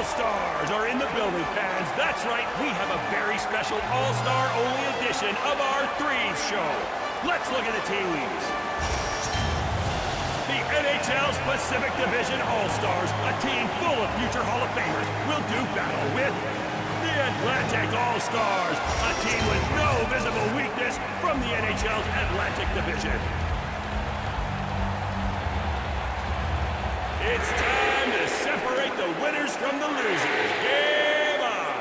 All-Stars are in the building, fans. That's right, we have a very special All-Star only edition of our Threes show. Let's look at the teams. The NHL's Pacific Division All-Stars, a team full of future Hall of Famers, will do battle with the Atlantic All-Stars, a team with no visible weakness from the NHL's Atlantic Division. It's time to separate the winners from the losers. Game on!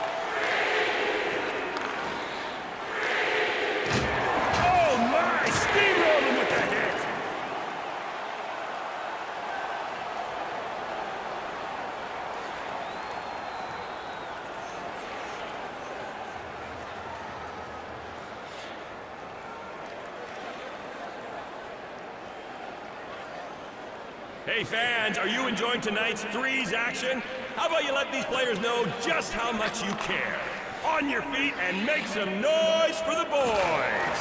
Oh my! Steamrolling with that hit! Hey fans, are you enjoying tonight's Threes action? How about you let these players know just how much you care? On your feet and make some noise for the boys!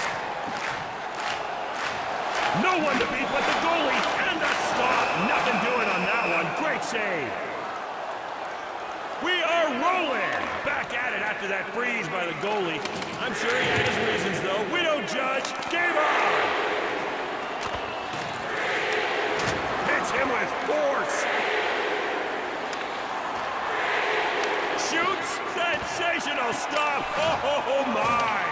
No one to beat but the goalie and the stop! Nothing doing on that one. Great save! We are rolling! Back at it after that freeze by the goalie. I'm sure he had his reasons though. We don't judge. Game on! Him with force. Shoots. Sensational stop. Oh my.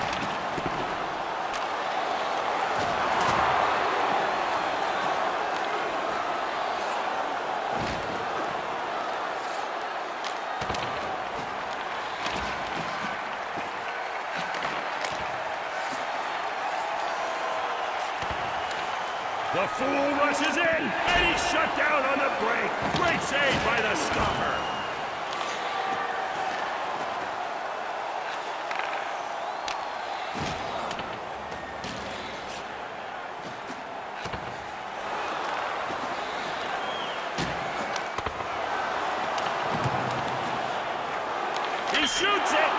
The fool rushes in, and he's shut down on the break. Great save by the stopper. He shoots it.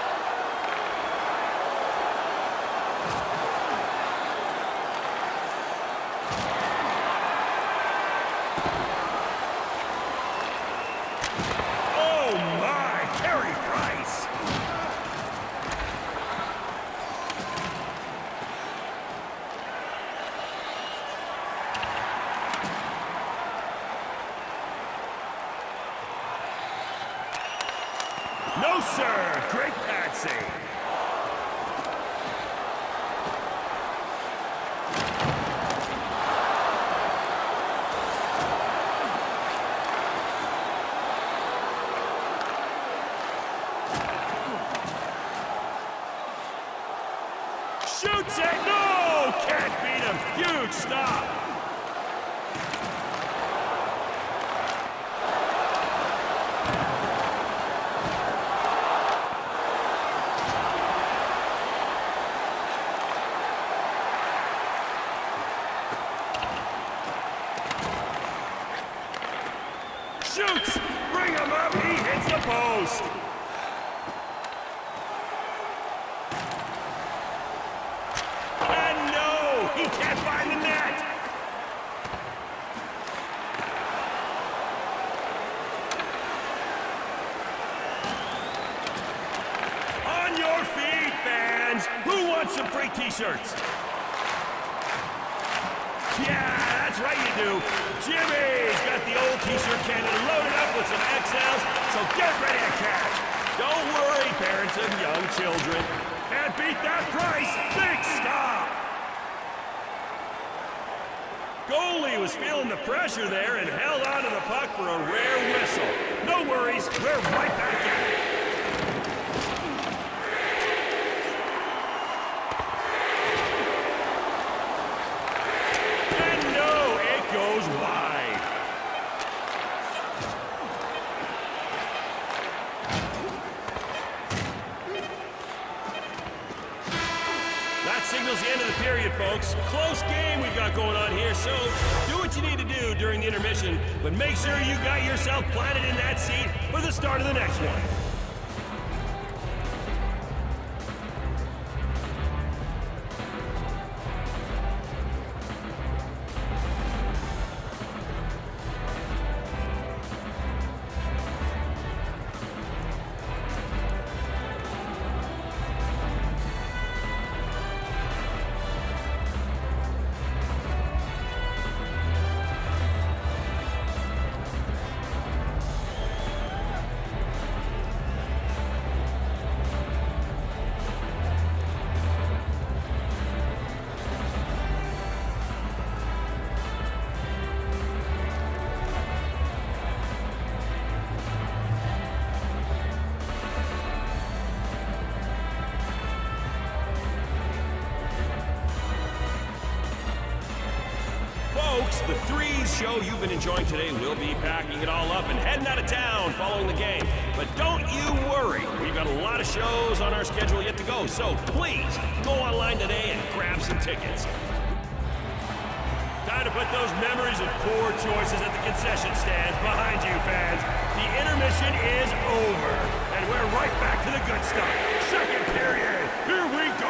No, sir! Great pad save. Shoots it! No! Can't beat him! Huge stop! Shoots! Bring him up! He hits the post! And no! He can't find the net! On your feet, fans! Who wants some free t-shirts? Yeah, that's right you do. Jimmy's got the old t-shirt cannon loaded up with some XLs, so get ready to cash. Don't worry, parents of young children. Can't beat that price. Big stop. Goalie was feeling the pressure there and held onto the puck for a rare whistle. No worries, we're right back at it. Goes wide. That signals the end of the period, folks. Close game we've got going on here, so do what you need to do during the intermission, but make sure you got yourself planted in that seat for the start of the next one. the Threes show you've been enjoying today will be packing it all up and heading out of town following the game. But don't you worry, we've got a lot of shows on our schedule yet to go, so please go online today and grab some tickets. Time to put those memories of poor choices at the concession stands behind you, fans. The intermission is over, and we're right back to the good stuff. Second period, here we go.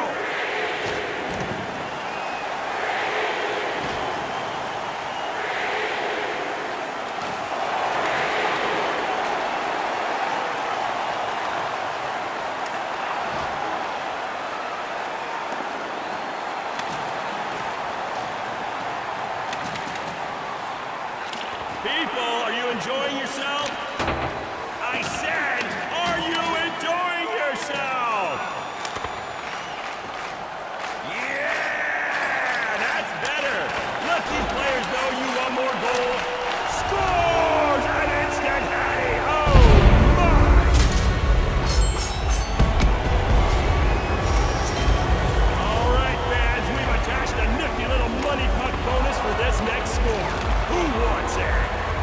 People, are you enjoying yourself? I said, are you enjoying yourself? Yeah, that's better. Let these players know you want more goals. Scores an instant Hattie. Oh, my. All right, fans, we've attached a nifty little money puck bonus for this next score. Who wants it?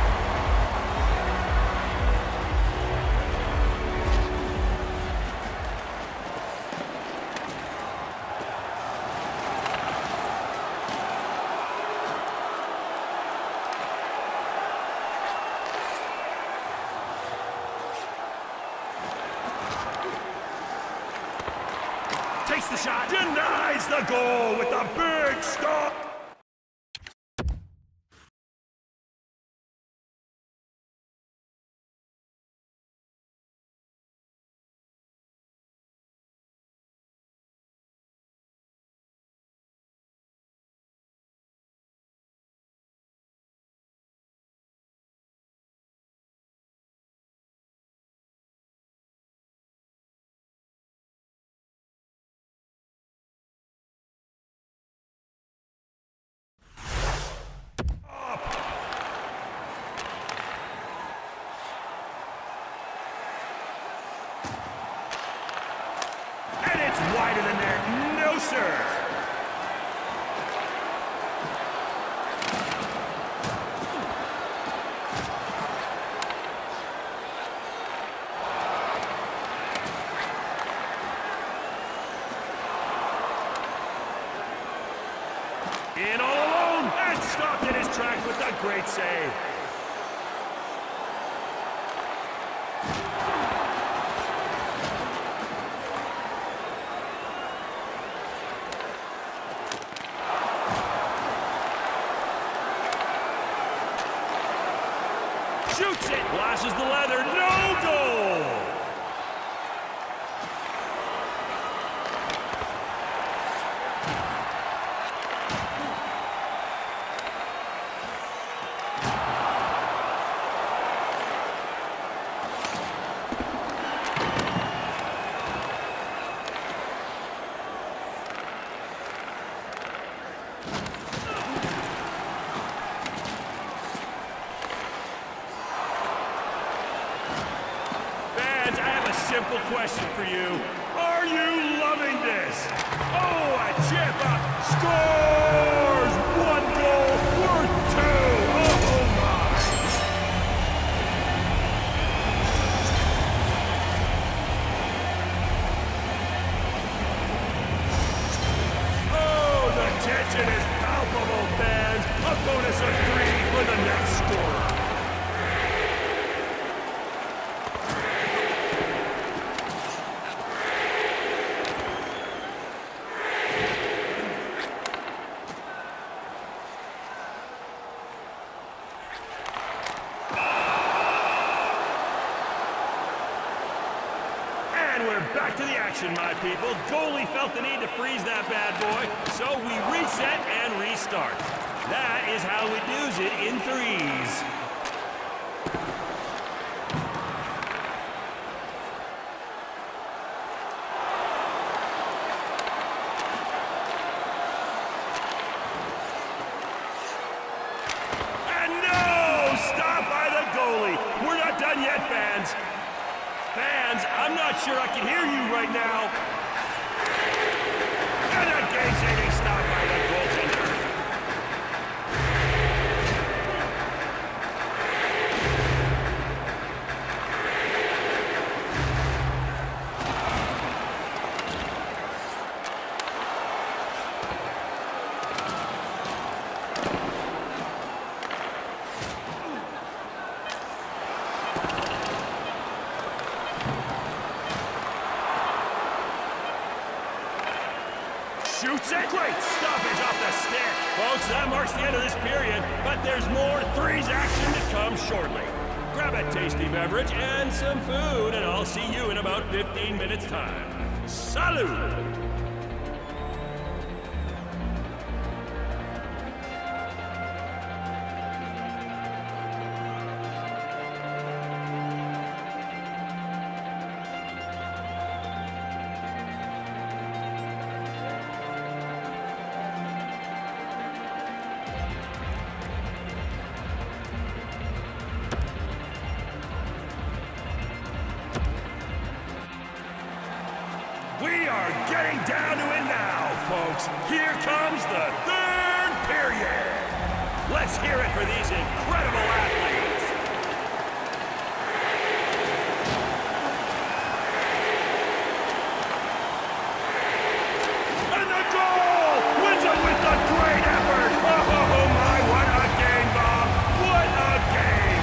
Takes the shot, denies the goal with a big stop. Wide of the net, no sir. In all alone, and stopped in his tracks with a great save. Shoots it, flashes the leather, no goal! Simple question for you. Are you loving this? Oh, a chip up. Scores! 1 goal worth 2. Oh, my. Oh, the tension is palpable, fans. A bonus of 3 for the next scorer. We're back to the action, my people. Goalie felt the need to freeze that bad boy, so we reset and restart. That is how we do's it in threes. And no! Stop by the goalie. We're not done yet, fans. Fans, I'm not sure I can hear you right now. And a game-saving stop by the goaltender. folks, that marks the end of this period, but there's more threes action to come shortly. Grab a tasty beverage and some food, and I'll see you in about 15 minutes' time. Salud! We are getting down to it now, folks. Here comes the third period. Let's hear it for these incredible athletes. And the goal! Wins it with a great effort. Oh my, what a game, Bob. What a game.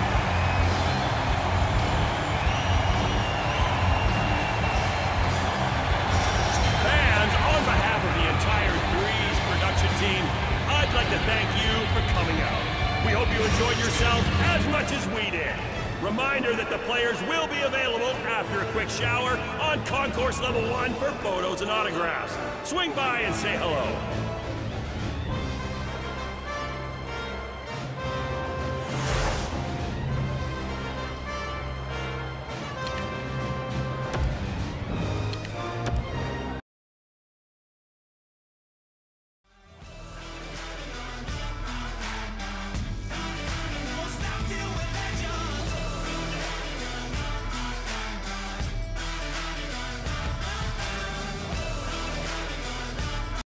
On behalf of the entire Threes production team, I'd like to thank you for coming out. We hope you enjoyed yourselves as much as we did. Reminder that the players will be available after a quick shower on Concourse Level 1 for photos and autographs. Swing by and say hello.